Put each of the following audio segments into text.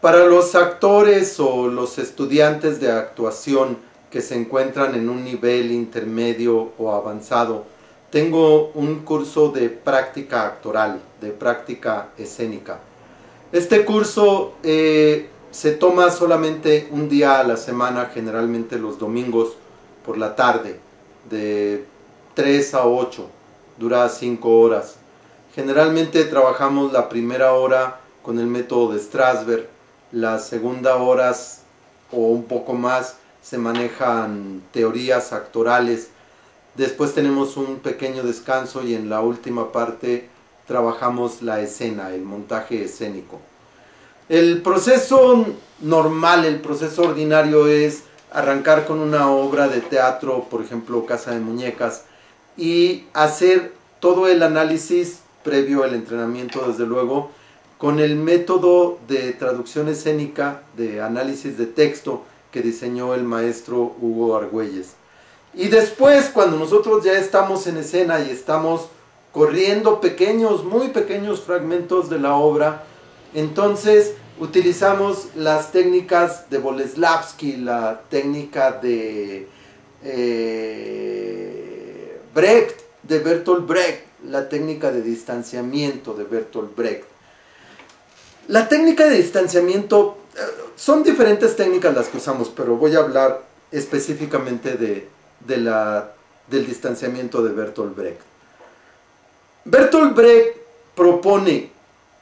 Para los actores o los estudiantes de actuación que se encuentran en un nivel intermedio o avanzado, tengo un curso de práctica actoral, de práctica escénica. Este curso se toma solamente un día a la semana, generalmente los domingos por la tarde, de 3 a 8, dura 5 horas. Generalmente trabajamos la primera hora con el método de Strasberg, la segunda hora o un poco más se manejan teorías actorales. Después tenemos un pequeño descanso y en la última parte trabajamos la escena, el montaje escénico. El proceso normal, el proceso ordinario es arrancar con una obra de teatro, por ejemplo Casa de Muñecas, y hacer todo el análisis previo al entrenamiento, desde luego, con el método de traducción escénica, de análisis de texto que diseñó el maestro Hugo Argüelles. Y después, cuando nosotros ya estamos en escena y estamos corriendo pequeños, muy pequeños fragmentos de la obra, entonces utilizamos las técnicas de Boleslavsky, la técnica de Brecht, de Bertolt Brecht, la técnica de distanciamiento de Bertolt Brecht. La técnica de distanciamiento, son diferentes técnicas las que usamos, pero voy a hablar específicamente del distanciamiento de Bertolt Brecht. Bertolt Brecht propone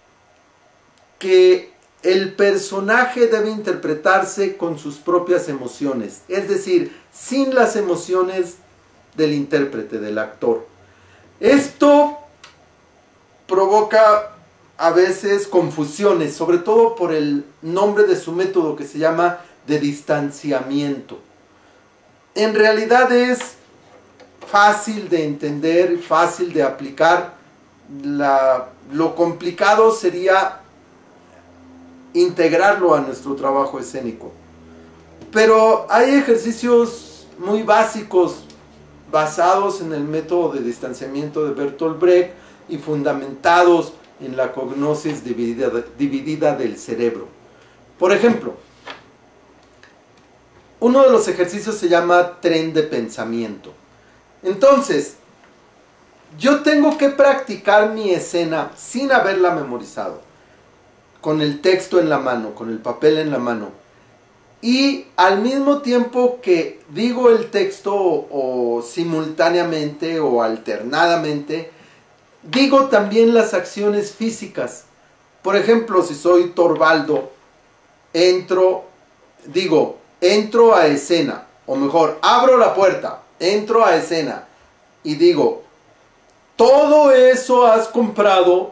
que el personaje debe interpretarse con sus propias emociones, es decir, sin las emociones del intérprete, del actor. Esto provoca a veces confusiones, sobre todo por el nombre de su método, que se llama de distanciamiento. En realidad es fácil de entender, fácil de aplicar. Lo complicado sería integrarlo a nuestro trabajo escénico. Pero hay ejercicios muy básicos basados en el método de distanciamiento de Bertolt Brecht y fundamentados en la cognosis dividida del cerebro. Por ejemplo, uno de los ejercicios se llama tren de pensamiento. Entonces, yo tengo que practicar mi escena sin haberla memorizado, con el texto en la mano, con el papel en la mano. Y al mismo tiempo que digo el texto o simultáneamente o alternadamente, digo también las acciones físicas. Por ejemplo, si soy Torvaldo, entro a escena, o mejor, abro la puerta, entro a escena y digo, todo eso has comprado.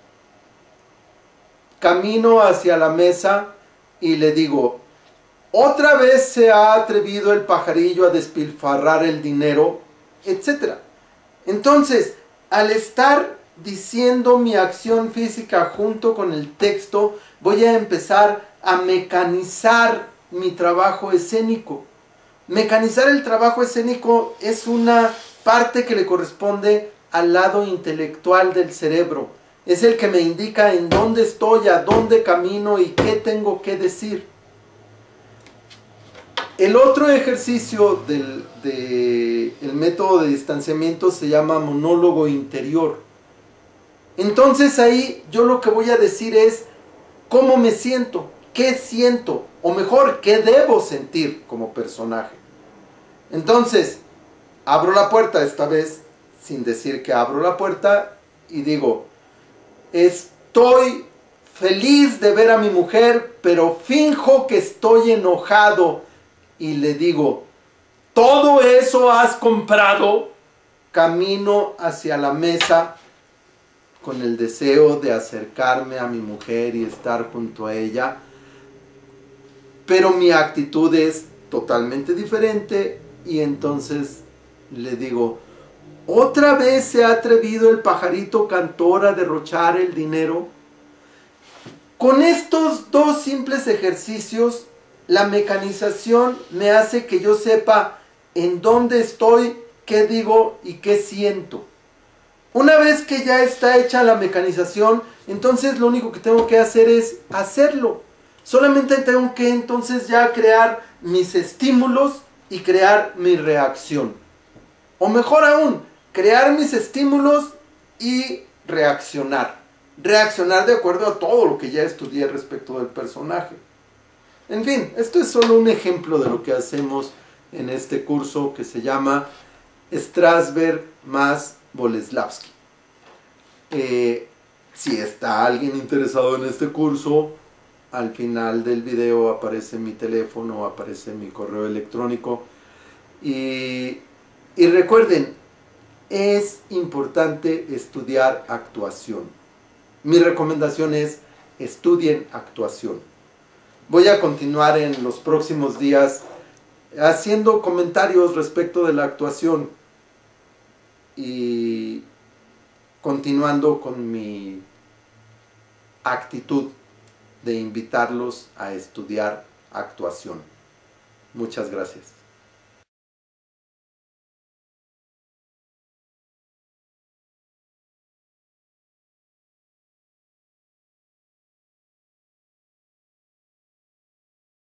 Camino hacia la mesa y le digo, otra vez se ha atrevido el pajarillo a despilfarrar el dinero, etc. Entonces, al estar diciendo mi acción física junto con el texto, voy a empezar a mecanizar mi trabajo escénico. Mecanizar el trabajo escénico es una parte que le corresponde al lado intelectual del cerebro. Es el que me indica en dónde estoy, a dónde camino y qué tengo que decir. El otro ejercicio del método de distanciamiento se llama monólogo interior. Entonces ahí yo lo que voy a decir es cómo me siento, qué siento, o mejor, qué debo sentir como personaje. Entonces, abro la puerta, esta vez sin decir que abro la puerta, y digo, estoy feliz de ver a mi mujer, pero finjo que estoy enojado. Y le digo, todo eso has comprado. Camino hacia la mesa con el deseo de acercarme a mi mujer y estar junto a ella. Pero mi actitud es totalmente diferente y entonces le digo, ¿otra vez se ha atrevido el pajarito cantor a derrochar el dinero? Con estos dos simples ejercicios, la mecanización me hace que yo sepa en dónde estoy, qué digo y qué siento. Una vez que ya está hecha la mecanización, entonces lo único que tengo que hacer es hacerlo. Solamente tengo que entonces ya crear mis estímulos y crear mi reacción. O mejor aún, crear mis estímulos y reaccionar. Reaccionar de acuerdo a todo lo que ya estudié respecto del personaje. En fin, esto es solo un ejemplo de lo que hacemos en este curso que se llama Strasberg más Boleslavsky. Si está alguien interesado en este curso, al final del video aparece mi teléfono, aparece mi correo electrónico. Y recuerden, es importante estudiar actuación. Mi recomendación es estudien actuación. Voy a continuar en los próximos días haciendo comentarios respecto de la actuación y continuando con mi actitud de invitarlos a estudiar actuación. Muchas gracias.